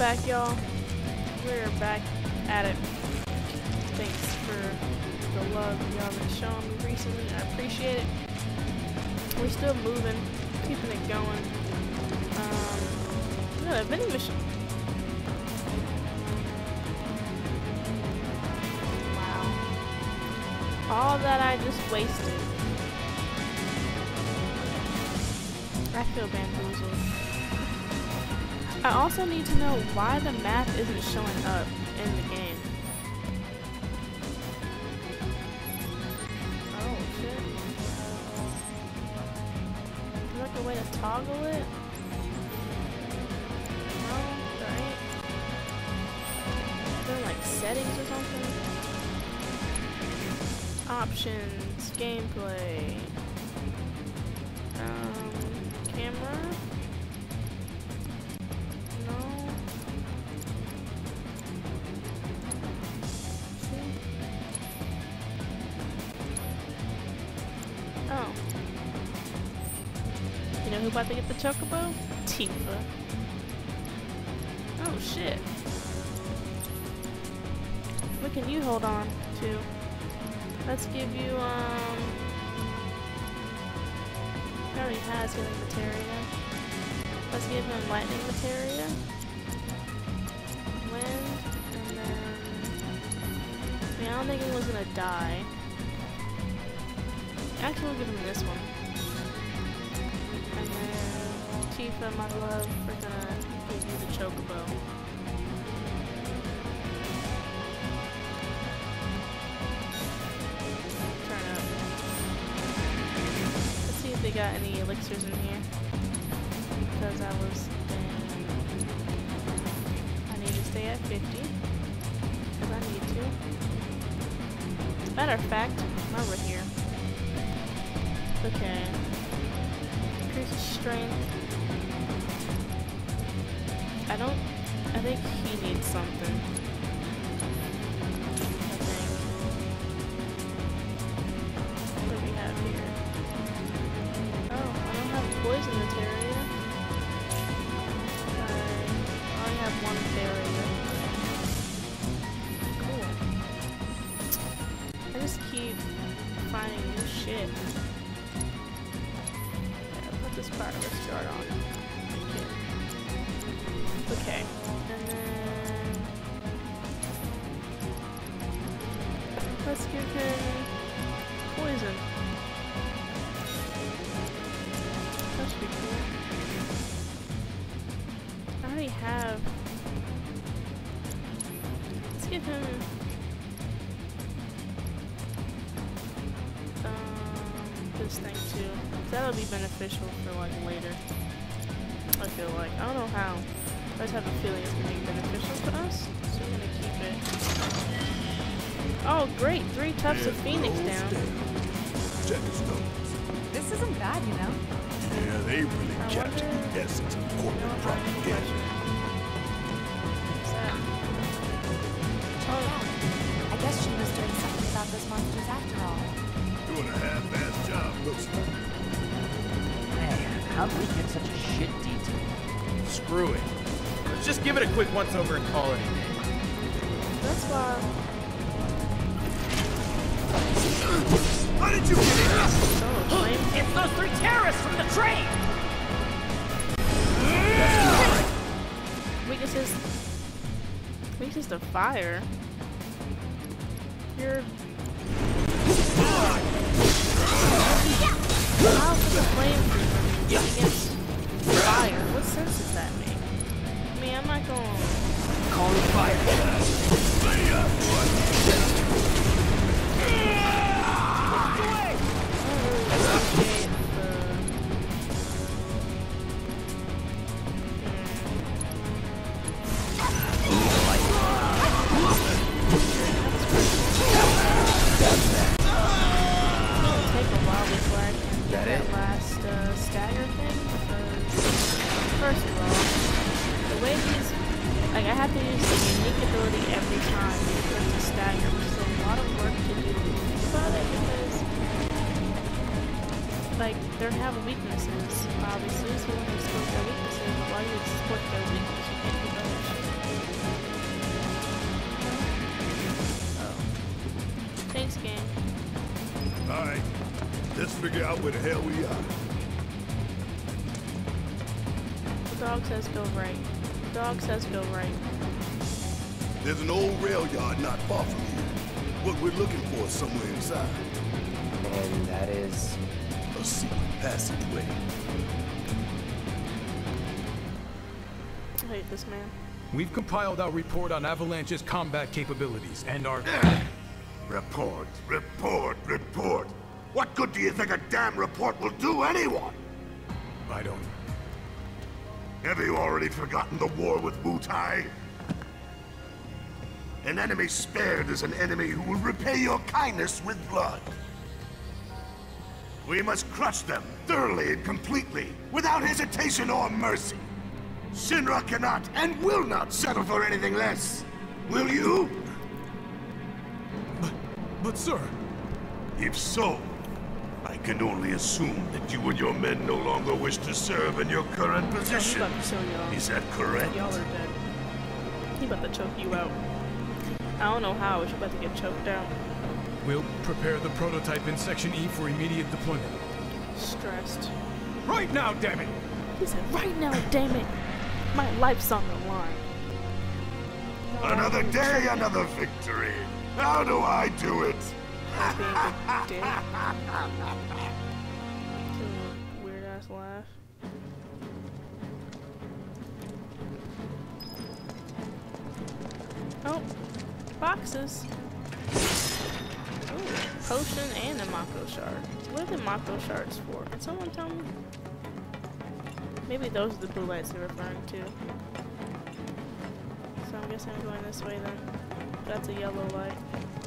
back, y'all. We're back at it. Thanks for the love y'all been showing me recently. I appreciate it. We're still moving, keeping it going. Yeah, vending machine. Wow. All that I just wasted. I feel bamboozled. I also need to know why the map isn't showing up in the game. Oh shit. Is there like a way to toggle it? No, there ain't. Is there like settings or something? Options, gameplay. Camera? No. See? Oh. You know who about to get the chocobo? Tifa. Oh shit. What can you hold on to? Let's give you he already has healing materia. Let's give him lightning materia. Wind, and then... I mean, I don't think anyone's gonna die. Actually, we'll give him this one. And then, Tifa, my love, we're gonna give you the chocobo. They got any elixirs in here, because I need to stay at 50 because I need to. As a matter of fact, while we're here, okay, increases strength. I think he needs something. What do we have here? Poison materia. I only have one barrier. Cool. I just keep finding new shit. Okay, I'll put this part of the start on. Okay. And then let's give him poison. That should be cool. I already have. Let's give him this thing too. That'll be beneficial for like later. I feel like. I don't know how. I just have a feeling it's gonna be beneficial to us. So we're gonna keep it. Oh great! 3 tufts of Phoenix down. This isn't bad, you know. Yeah, they really captured the essence of corporate propaganda. Oh, I guess she was doing something about those monsters after all. Doing a half-assed job, looks like. Man, how did we get such a shit detail? Screw it. Let's just give it a quick once-over and call it a day. That's why. How did you get in? It's those 3 terrorists from the train! Weakness to fire. You're. How is the flame against fire? What sense does that make? I mean, I'm not going. Call it fire. like, they have weaknesses, obviously, so when you exploit their weaknesses, why you exploit their weakness? You can't do that shit. Let's figure out where the hell we are. The dog says go right. The dog says go right. There's an old rail yard not far from here. What we're looking for is somewhere inside. And that is... A secret passageway. I hate this man. We've compiled our report on Avalanche's combat capabilities and our... Report, report, report. What good do you think a damn report will do anyone? I don't... Have you already forgotten the war with Wutai? An enemy spared is an enemy who will repay your kindness with blood. We must crush them thoroughly and completely, without hesitation or mercy. Shinra cannot and will not settle for anything less. Will you? But sir... If so, I can only assume that you and your men no longer wish to serve in your current position. About to show y'all. Is that correct? Y'all are dead. He about to choke you out. I don't know how, but you're about to get choked out. We'll prepare the prototype in Section E for immediate deployment. Stressed. Right now, damn it! He said, right now, damn it! My life's on the line. No, Another day, another victory. How do I do it? Being a dick. Weird ass laugh. Oh, boxes. Ooh, potion and a Mako shard. What are the Mako shards for? Can someone tell me? Maybe those are the blue lights they're referring to. So I'm guessing I'm going this way then. That's a yellow light.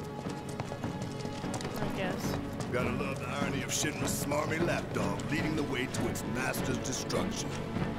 I guess. Gotta love the irony of Shinra's smarmy lapdog leading the way to its master's destruction.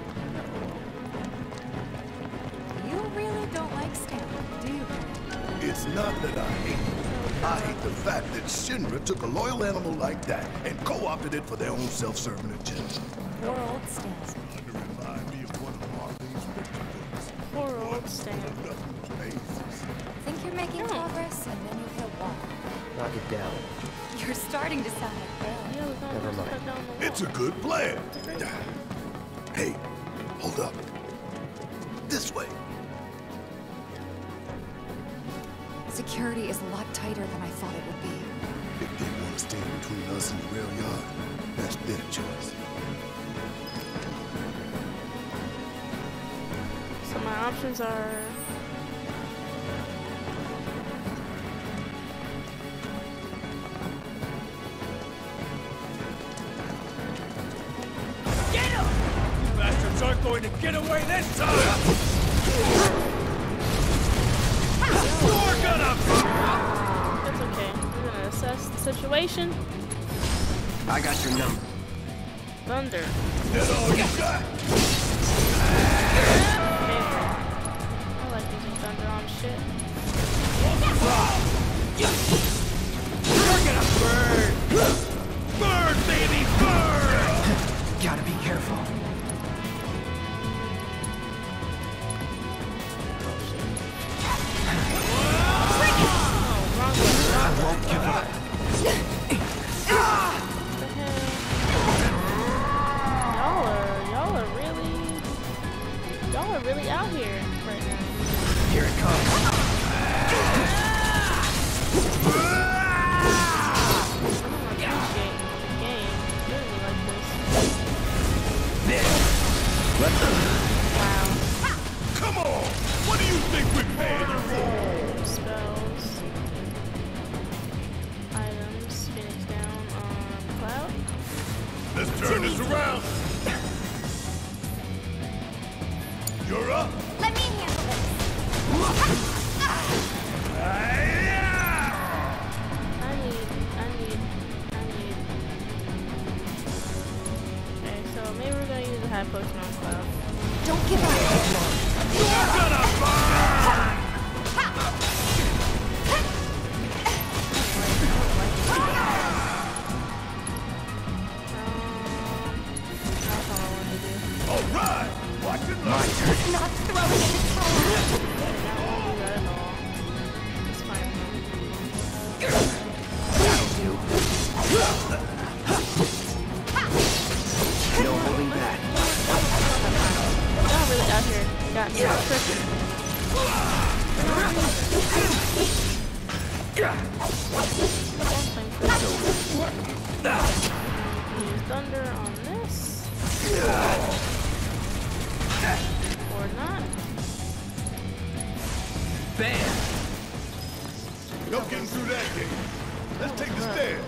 You really don't like Stanley, do you? It's not that I hate it. I hate the fact that Shinra took a loyal animal like that and co-opted it for their own self-serving agenda. Poor old Stanley. To remind me of one of Marlene's victims. Poor old Stan. Think you're making progress, and then you hit a wall. Knock it down. You're starting to sound like Barret. Yeah, we're gonna Never just mind. cut down the wall. It's a good plan. Hey, hold up. This way. Security is a lot tighter than I thought it would be. If they want to stand between us and the rail yard, that's their choice. So my options are... Bastards aren't going to get away this time! You're gonna... That's okay. We're gonna assess the situation. I got your number. Thunder. That's all you got. Okay. I like using thunder on shit. You're gonna burn! Burn, baby, burn! Gotta be careful. I won't give up. Y'all are really out here right now. Here it comes. I don't appreciate the game. Really like this. Wow. Come on! What do you think we're paying you for? Spells. Items. Phoenix down on Cloud. Let's turn this around. You're up. Let me handle this. I need. Okay, so maybe we're gonna use a high potion on Cloud. Don't give up. You're gonna burn! That's all I wanted to do. All right. Watch it. My turn. Not throwing in the towel. Not do that at all. It's fine. That'll do. got me all tripping. Use thunder on this. Or not. Bam! No getting through that gate. Let's take the stairs.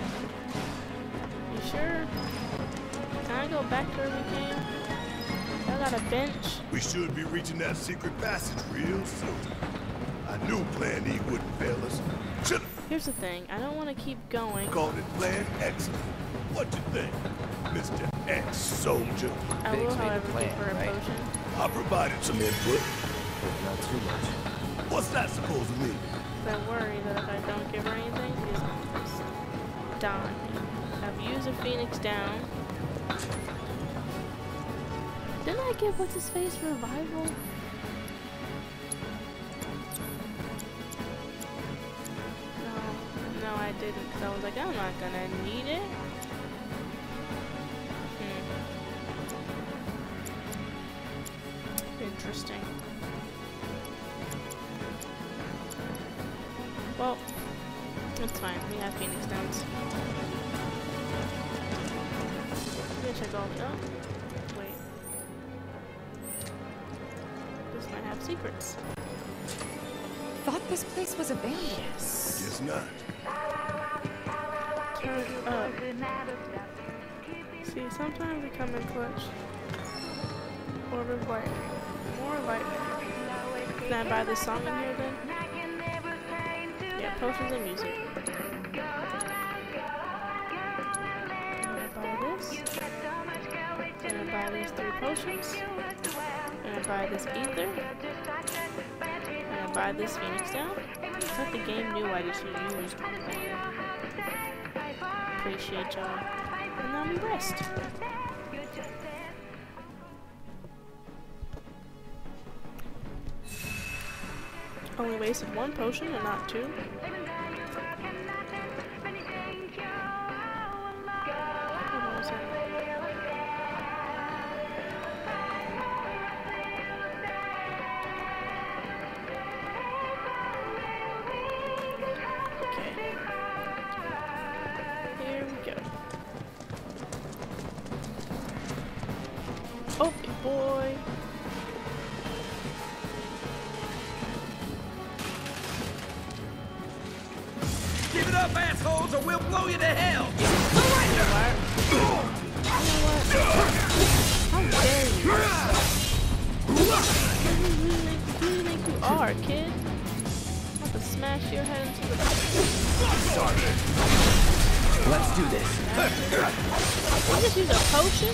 You sure? Can I go back to where we came? I got a bench. We should be reaching that secret passage real soon. I knew Plan E wouldn't fail us. Should've Here's the thing. I don't want to keep going. called it Plan Excellent. What you think, Mr. Ex-Soldier? I will, Biggs made the however, plan, give her a right? potion. I provided some input. But not too much. What's that supposed to mean? I worry that if I don't give her anything, she's gonna just die. I've used a Phoenix down. Didn't I give what's his face revival? No, I didn't, because I was like, I'm not gonna need it. Interesting. Well, it's fine. We have Phoenix Downs. I'm gonna check all the. Oh, wait. This might have secrets. Thought this place was abandoned. Yes. Guess not. Turn up. See, sometimes they come in clutch. Orb of light. More light. Can I buy this song in here then? Yeah, potions and music. I'm gonna buy this. I'm gonna buy these 3 potions. I'm gonna buy this ether. I'm gonna buy this Phoenix down. It's like the game knew I just used. Appreciate y'all. And now we rest. Only wasted 1 potion and not 2. Okay. Here we go. Oh, big boy. Give it up, assholes, or we'll blow you to hell! How dare you? Who do you think you are, kid? I'm about to smash your head into the... Let's do this. You just use a potion?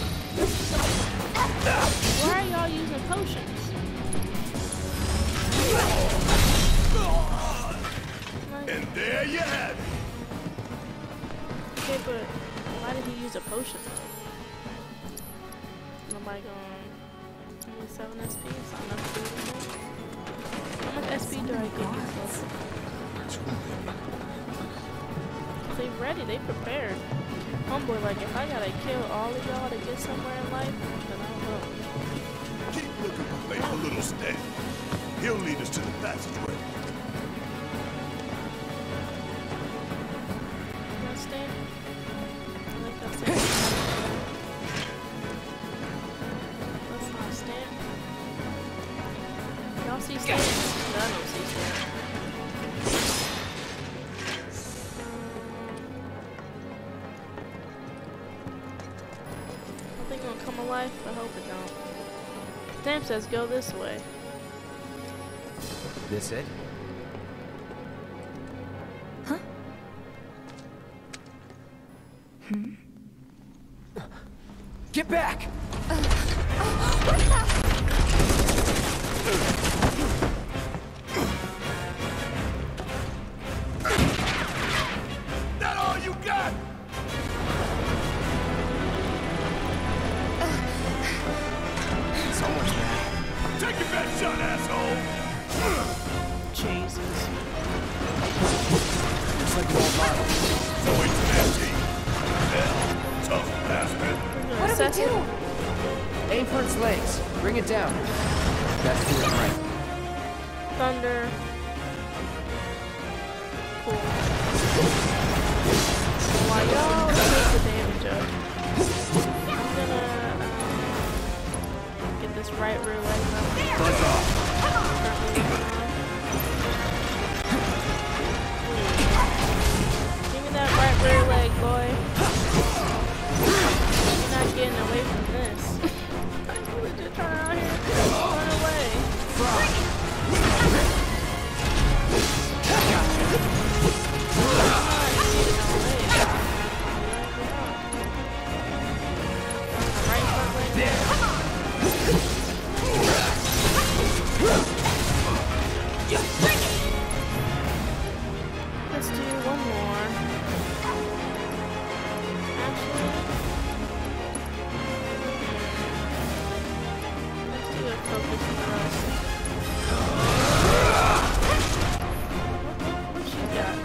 Why are y'all using potions? And there you have it. Okay, but why did he use a potion? Nobody going... Only 7 SP? It's not enough to do anything. How much SP do I get these folks? They ready, they prepared. Homeboy, like, if I gotta kill all of y'all to get somewhere in life, then I will. Keep looking for faithful little Stan. He'll lead us to the passageway. That's Stan? I think that's Stan. That's not Stan. Y'all see Stan? No, I don't see Stan. I think it'll come alive. I hope it don't. Stamp says go this way. This it? Huh? Get back! That all you got? Someone's back. Take your best shot, asshole! Jesus. Looks like an old model. So it's an empty. Hell, tough bastard. What do we do? Aim for its legs. Bring it down. Best do it right. Thunder. Cool. While y'all take the damage up, I'm gonna get this right rear leg up. Buzz off. Give me that right rear leg, boy. You're not getting away from this. You were just trying out here to run away. Let's do one more. Actually, let's do a focus thrust. What she got?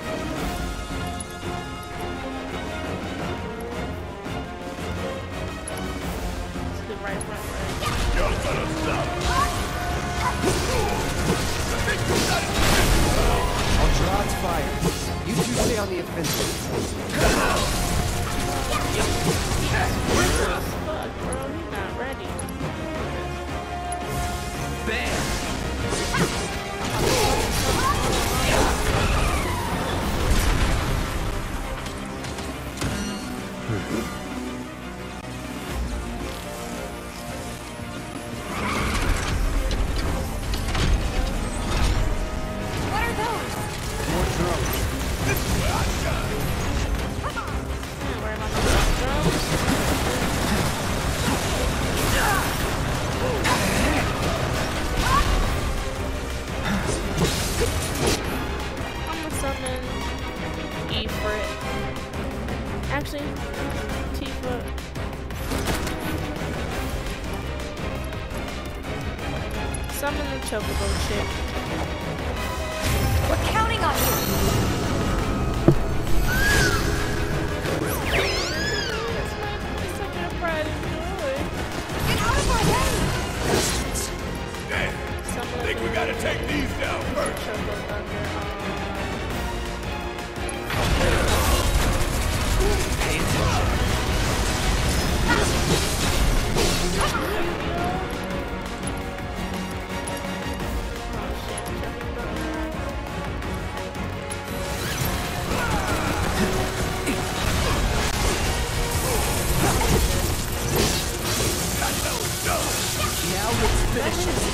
Let's do right front leg. You're gonna stop. I'll draw its fire. You two stay on the offensive. Fuck, bro, he's not ready. Bam! What are those? More drones. Can't worry about those drones. I'm gonna summon Barret. Actually, Tifa. Summon the Chocobo chick. We're counting on you. It's such a pride and joy. Get out of my way! Damn. Summon Think we gotta take these down first. Choco Thunder. Pay attention. Now let's finish it.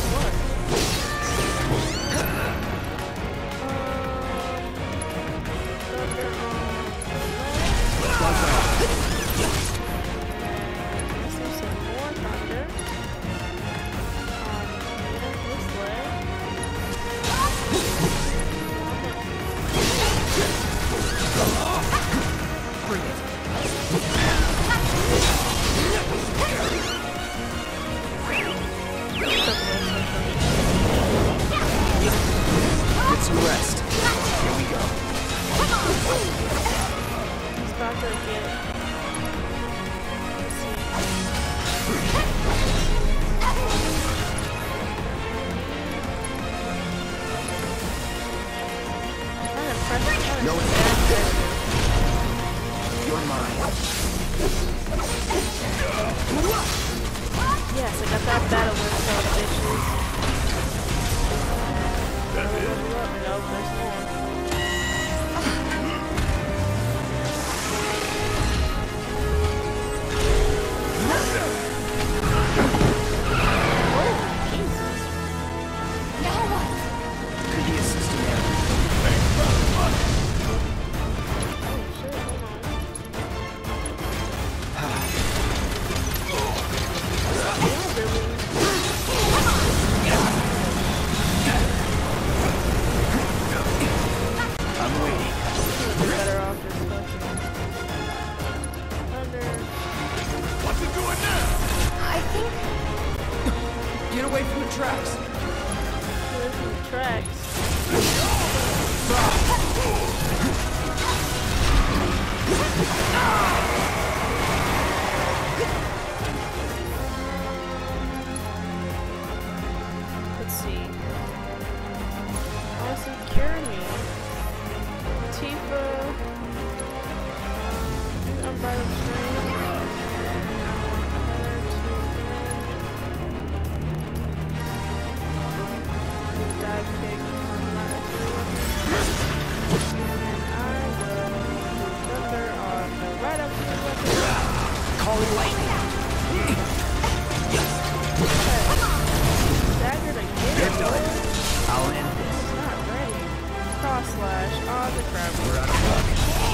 Get some rest. Here we go. He's about to get. Let's see. Kind of pressure. No, it's You're mine. Yes, I got that battle with those bitches. That's it. No, there's more. Now what? Could be a system error. Oh shit, hold I'm waiting. on. Better off just fucking thunder. What's it doing now? I think Get away from the tracks. There's some tracks. Dagger to get it. I'll end this. It's not ready. Cross slash. Oh, the crap. We're out of luck.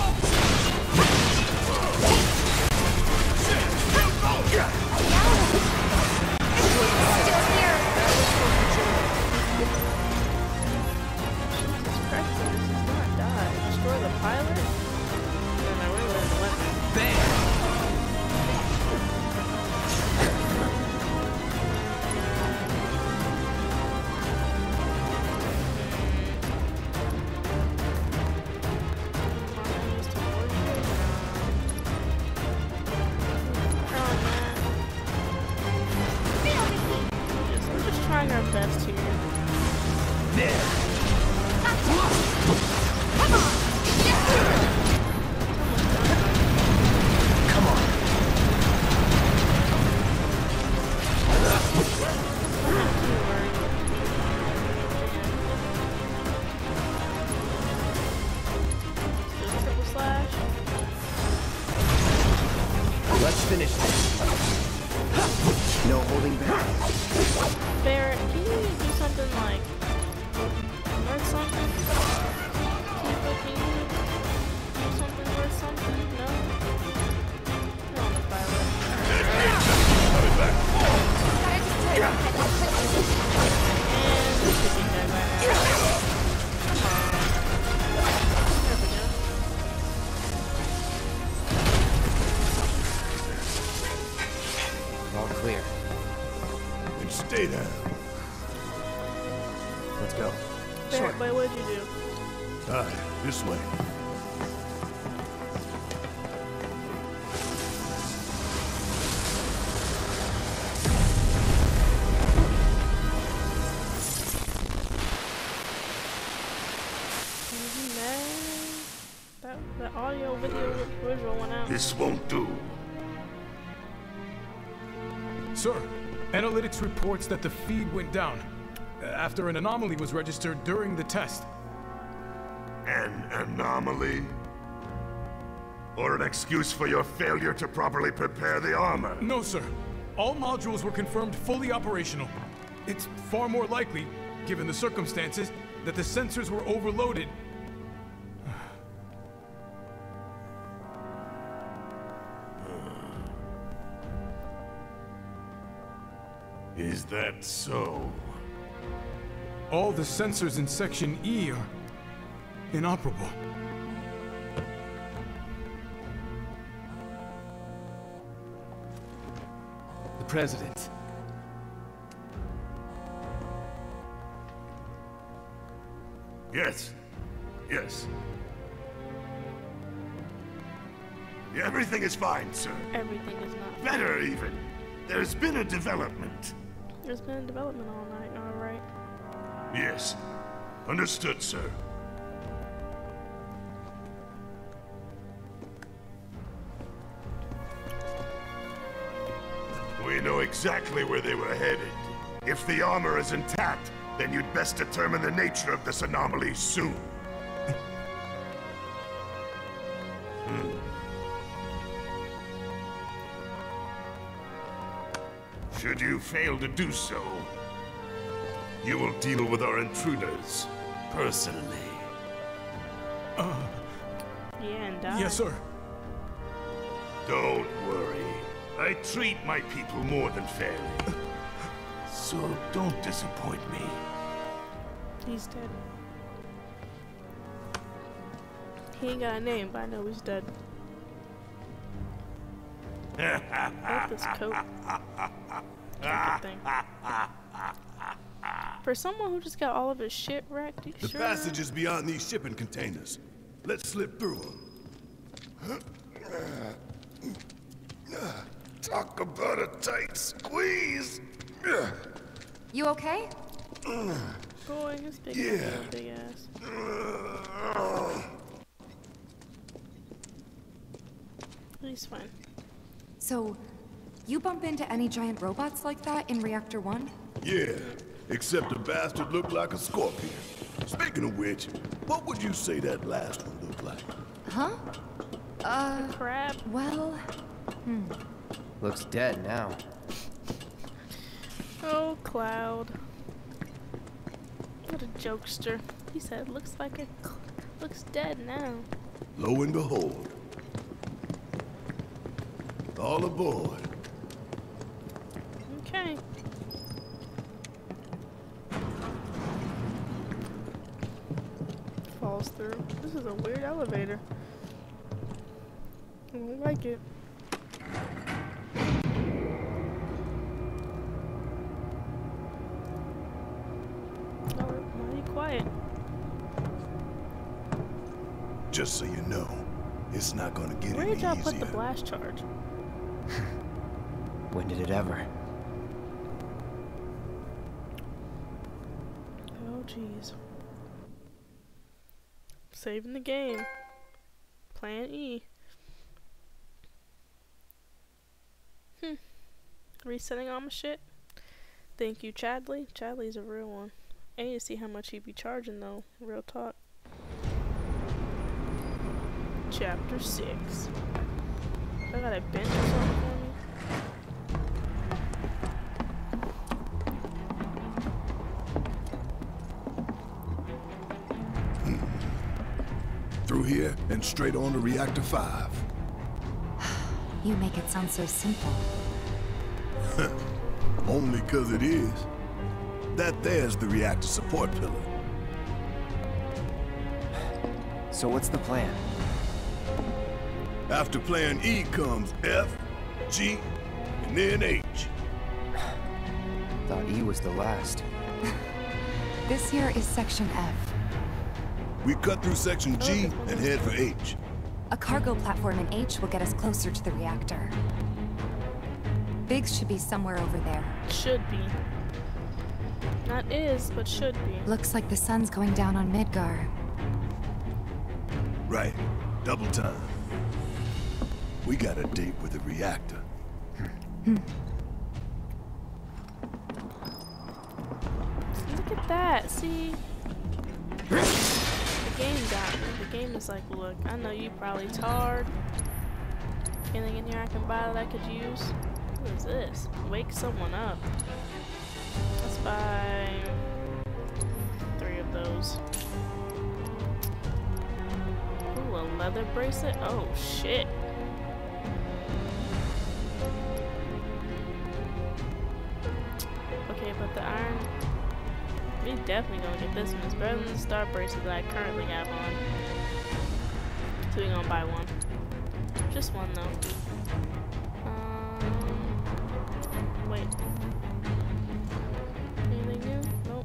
Trying our best here. There. Come on. Triple slash. Let's finish this. No holding back. Barret, can you do something like worth something? Tifa, can you do something worth something? No? You're on the pilot. And this should be dead right now. Come on. There we go. All clear. Stay there. Let's go. Barret, wait, what did you do? Aye, this way. That audio, video, visual went out. This won't do. Sir, analytics reports that the feed went down after an anomaly was registered during the test. An anomaly? Or an excuse for your failure to properly prepare the armor? No, sir. All modules were confirmed fully operational. It's far more likely, given the circumstances, that the sensors were overloaded. Is that so? All the sensors in Section E are inoperable. The President. Yes. Yes. Everything is fine, sir. Everything is not. Better, even. There's been a development. There's been a development all night, alright. Yes. Understood, sir. We know exactly where they were headed. If the armor is intact, then you'd best determine the nature of this anomaly soon. Should you fail to do so, you will deal with our intruders personally. Yeah, and die. Yes, sir. Don't worry. I treat my people more than fairly. So don't disappoint me. He's dead. He ain't got a name, but I know he's dead. I like this coat. Good thing. For someone who just got all of his shit wrecked, you The sure? passage is beyond these shipping containers. Let's slip through them. Talk about a tight squeeze. You okay? Boy, his big big ass. He's fine. So, you bump into any giant robots like that in Reactor 1? Yeah, except the bastard looked like a scorpion. Speaking of which, what would you say that last one looked like? Huh? Crab. Well, Looks dead now. Oh, Cloud. What a jokester. He said, looks dead now. Lo and behold. All aboard. Okay. Falls through. This is a weird elevator. I don't like it. Oh, why are you quiet? Just so you know, it's not gonna get Where any did y'all easier. put the blast charge? When did it ever? Oh, jeez. Saving the game. Plan E. Resetting all my shit. Thank you, Chadley. Chadley's a real one. I need to see how much he'd be charging, though. Real talk. Chapter 6. I got a bench or something for me? Through here and straight on to Reactor 5. You make it sound so simple. Only 'cause it is. That there's the reactor support pillar. So what's the plan? After plan E comes F, G, and then H. Thought E was the last. This here is Section F. We cut through section G and head for H. A cargo platform in H will get us closer to the reactor. Biggs should be somewhere over there. Should be. Not is, but should be. Looks like the sun's going down on Midgar. Right. Double time. We got a date with the reactor. Look at that, see? The game got me. The game is like, look, I know you probably tired. Anything in here I can buy that I could use? What is this? Wake someone up. Let's buy 3 of those. Ooh, a leather bracelet? Oh, shit. Okay, but the iron... We definitely gonna get this one. It's better than the star bracelet that I currently have on. So we're gonna buy one. Just one, though. Wait. Anything new? Nope.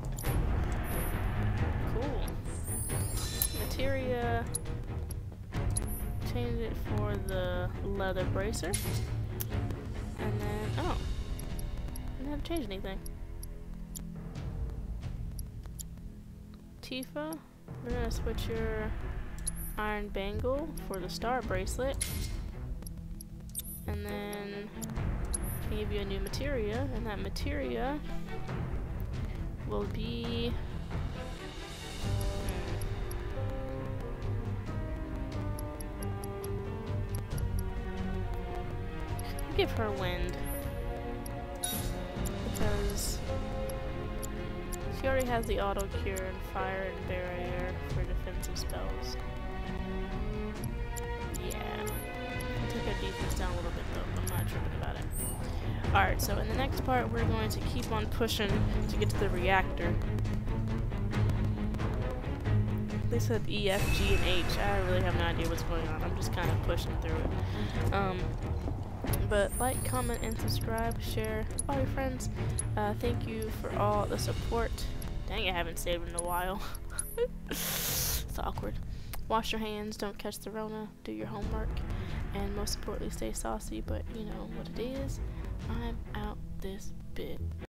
Cool. Materia. Change it for the leather bracer. And then, oh. I didn't have to change anything. Tifa, we're gonna switch your iron bangle for the star bracelet. And then give you a new materia, and that materia will be give her wind, because she already has the auto cure and fire and barrier for defensive spells. Yeah. Took her defense down a little bit though, but I'm not tripping about it. Alright, so in the next part we're going to keep on pushing to get to the reactor. They said E, F, G, and H. I really have no idea what's going on. I'm just kind of pushing through it. But like, comment, and subscribe, share, all your friends. Thank you for all the support. Dang, I haven't saved in a while. It's awkward. Wash your hands, don't catch the Rona, do your homework, and most importantly, stay saucy, but you know what it is. I'm out this bit.